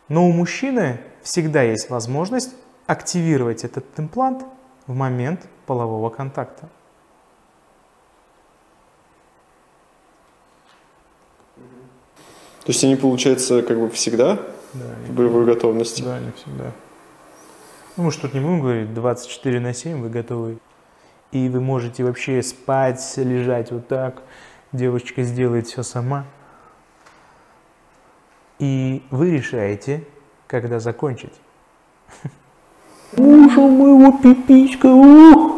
Но у мужчины всегда есть возможность активировать этот имплант в момент полового контакта. То есть они, получается, как бы всегда в боевой готовности? Да, не всегда. Ну, мы же тут не будем говорить, 24/7 вы готовы. И вы можете вообще спать, лежать вот так. Девочка сделает все сама. И вы решаете, когда закончить. Мужа моего пиписька,